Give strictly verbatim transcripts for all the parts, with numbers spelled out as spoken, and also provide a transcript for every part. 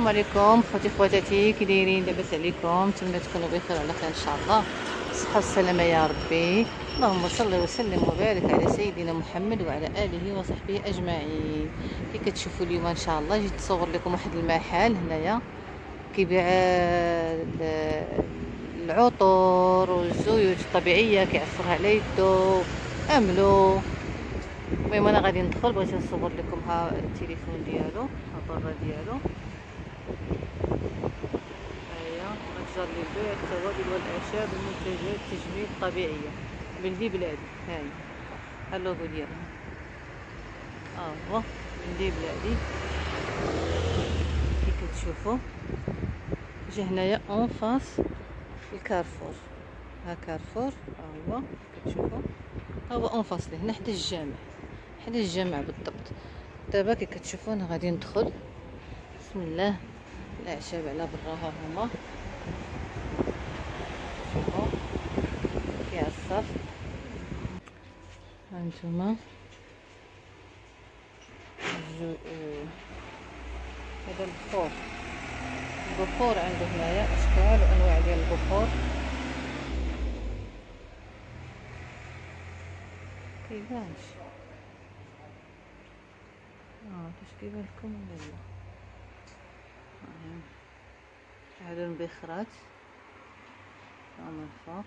السلام عليكم خوتي خواتاتي، كي دايرين؟ لاباس عليكم؟ نتمنى تكونوا بخير وعلى خير ان شاء الله، الصحه والسلامه يا ربي. اللهم صل وسلم وبارك على سيدنا محمد وعلى اله وصحبه اجمعين. كي كتشوفوا اليوم ان شاء الله جيت نصور لكم واحد المحل هنايا كيبيع العطور والزيوت الطبيعيه، كيعصرها على يدو عملو. المهم انا غادي ندخل، بغيت نصور لكم ها التليفون ديالو، ها برا ديالو. هيا متجر للبيع التوابل والاعشاب ومنتجات التجميل الطبيعيه بلدي بلادي. هاي اللوغو ديالها، ها هو بلدي بلادي كي كتشوفوا. جا هنايا اون فاس الكارفور، ها كارفور ها هو كتشوفوا، ها هو اون فاس هنا حدا الجامع، حدا الجامع بالضبط. دابا كي كتشوفوا انا غادي ندخل، بسم الله. الاعشاب على براها هما، شوفوا كيعصر. هانتوما هذا البخور، البخور عنده هنايا اشكال وانواع ديال البخور. كيبانش اه واش كيبان لكم ولا لا؟ هادو المبخرات هما الفوق،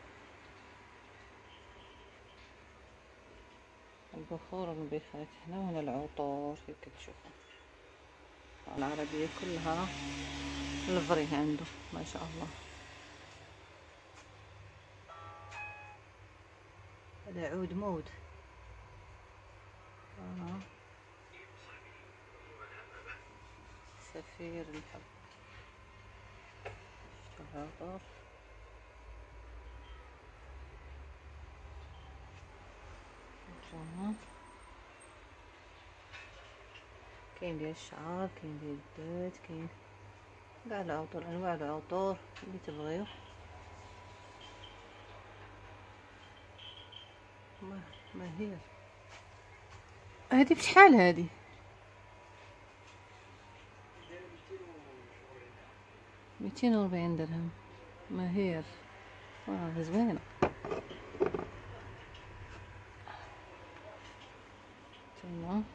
البخور والمبخرات هنا، وهنا العطور كيف كتشوفوا. العربية كلها الفري عنده ما شاء الله. هذا عود مود، آه. سفير الحب، شفتوا العطور. هانتوما كاين ديال الشعر، كاين ديال الذات، كاين كاع العطور، انواع العطور اللي تبغيو. ما ما هي هذه بشحال؟ هذه ميتين وربعين درهم، ماهير اه زوينه. تما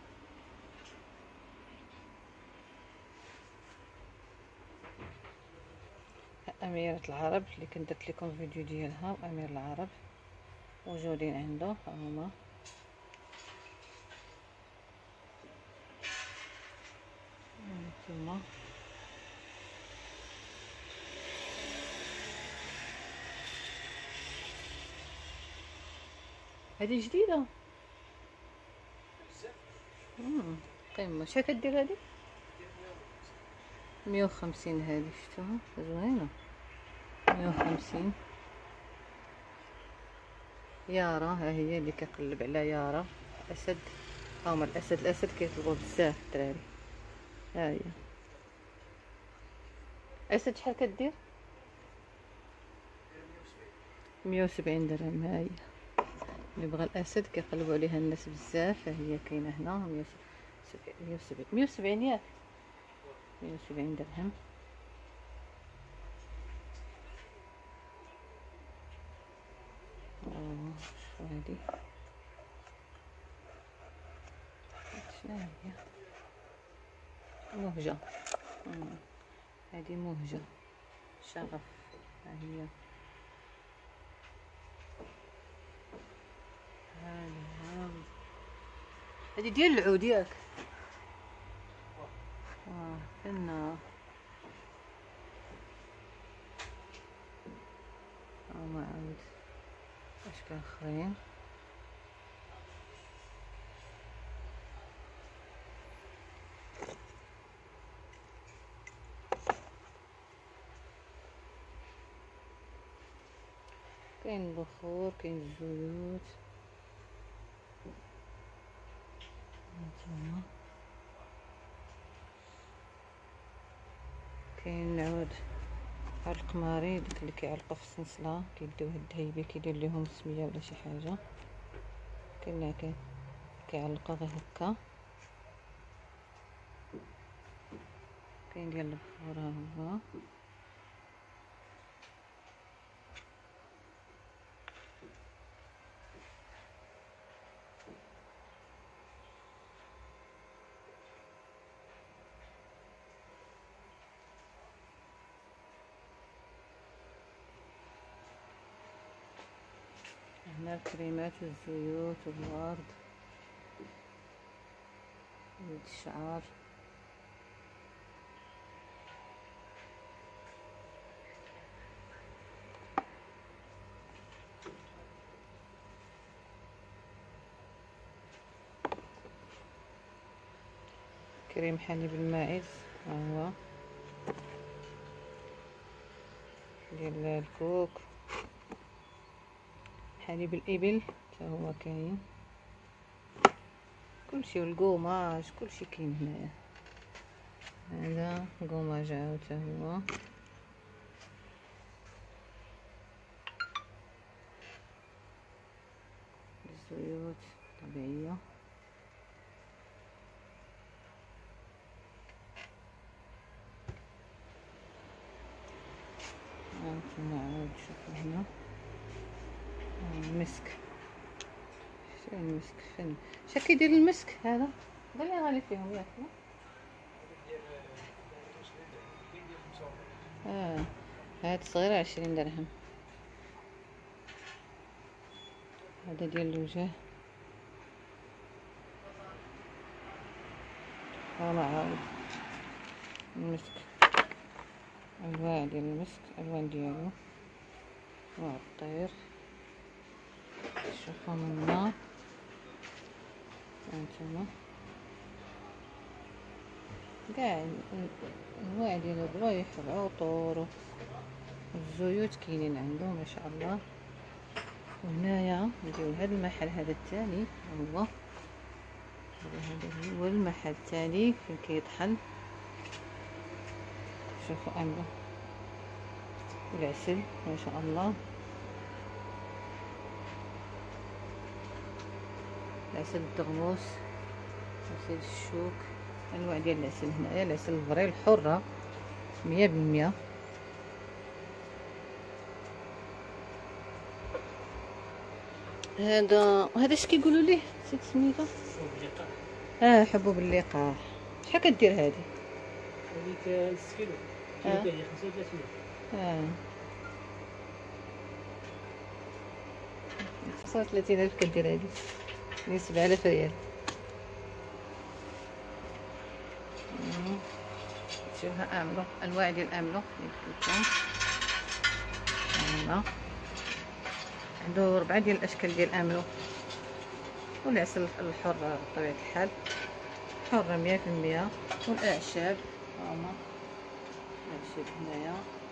أميرة العرب اللي كنت درت لكم فيديو ديالها، أمير العرب موجودين عنده هما. هانتوما هذه جديدة، امم قيمة. شحال كدير هذه؟ مية وخمسين. هذه شفتوها زوينة، مية وخمسين. يارا ها هي اللي كيقلب على يارا اسد، هما الاسد، الاسد كيطلبوا بزاف الدراري. ها هي اسد شحال كدير؟ مية وسبعين درهم. ها هي اللي بغى الاسد كيقلبوا عليها الناس بزاف. ها هي كاينه هنا مية وسبعين، مية وسبعين ياك، مية وسبعين درهم. اه شو هادي؟ شنو هي؟ مهجة، هادي مهجة شغف. ها هي هادي هادي ديال العود ياك؟ اه كنا هما عود اشكال اخرين. كاين البخور، كاين الزيوت. هانتوما كاين عود القماري، داك اللي كيعلقوا في السنسله كيديوه الذهيبه، كيدير ليهم سميه ولا شي حاجه. كاين اللي كيعلقوا غير هكا. كاين ديال البخور ها هو. هنا الكريمات والزيوت والورد زيت الشعر. كريم حليب الماعز ها هو ديال الكوك. حليب الابل حتى هو كاين، كلشي والكوماج كلشي كاين هنايا. هذا كوماج عاود حتى هو. الزيوت طبيعيه. هانتوما عاود شوفوا هنا المسك. شتي المسك فين شا كيدير المسك هذا؟ هذا اللي غالي فيهم ياك؟ اه هاد صغيره عشرين درهم. هذا ديال الوجه. هذا عاود المسك، انواع ديال المسك، الوان ديالو وعطير. شوفوا من هنا هانتوما كاع انواع ديال الروايح والعطور والزيوت كاينين عنده ما شاء الله. وهنايا نديرو هذا المحل هذا الثاني هو هذا هو المحل الثاني فين كيطحن. شوفوا عنده العسل ما شاء الله، العسل الدغموس، عسل الشوك، انواع ديال العسل هنايا. العسل الفري الحره مية بالمية. هذا هذا اش كيقولوا ليه نسيت سميتو. اه حبوب اللقاح. شحال كدير هذه؟ هذيك نص كيلو كيلو فيه خمسة وثلاثين. اه خمسة وثلاثين ألف كدير هذه يعني سبعة آلاف ريال. شوفها اعملو انواع ديال الاملو اللي هنا عنده ربعه ديال الاشكال ديال الاملو. والعسل الحر بطبيعه الحال حره مية بالمية. والاعشاب هما الاعشاب هنايا.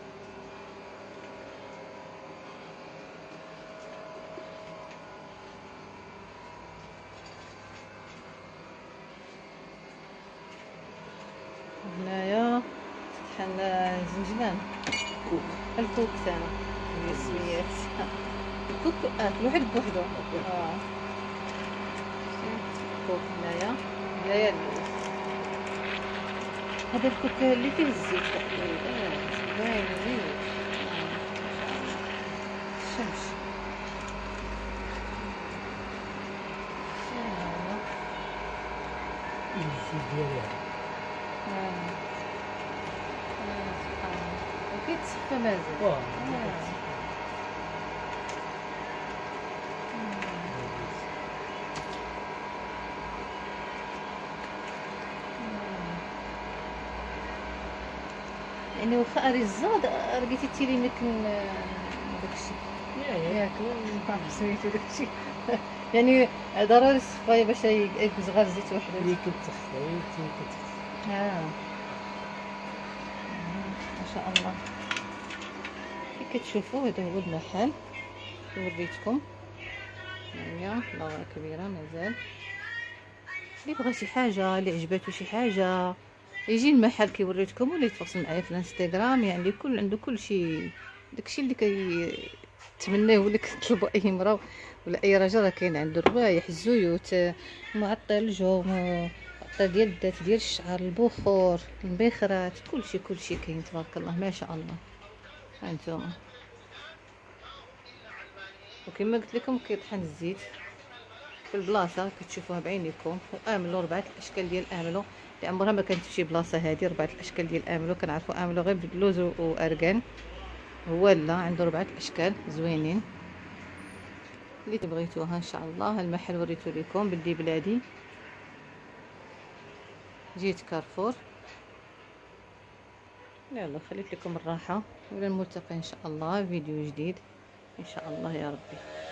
هنايا شحال زنجلان كوك الكوك تاعنا هي السميات الكوك. اه كل واحد بوحدو. اه الكوك هنايا هنايا هذا الكوك اللي فيه الزيت تقريبا باين زين. الشمس الزيت ديالها اه سبحان الله وكيتصفى مازال. واه يعني واخا اريزا لقيتي تيلي من داكشي ياك سميتو داكشي يعني ضروري الصفايه باش يجوز غير زيت وحده اللي كتخفى اللي كتخفى. اه ما شاء الله. كي كتشوفوا هذا هو المحل وريتكم هي ضوء كبيره مازال. اللي بغى شي حاجه اللي عجباتو شي حاجه يجي المحل كيوريتكم ولا يتواصل معايا في الانستغرام. يعني كل عنده كل شيء داكشي اللي كيتمناه ولا كتطلبوا اي مرا ولا اي راجل راه كاين عنده الروايح الزيوت معطر الجو العطر ديال الذات ديال الشعر، البخور، البخرات، كلشي كلشي كاين تبارك الله ما شاء الله. هانتوما وكما قلت لكم كيطحن الزيت في البلاصه كتشوفوها بعينيكم. واملوا ربعه الاشكال ديال املو اللي عمرها ما كانت فشي بلاصه هذه. ربعه الاشكال ديال املو كنعرفوا املو غير باللوز واركان، هو لا عنده ربعه الاشكال زوينين اللي تبغيتوها ان شاء الله. المحل وريتو لكم باللي بلادي، جيت كارفور. يلا خليت لكم الراحه، والى الملتقى ان شاء الله فيديو جديد ان شاء الله يا ربي.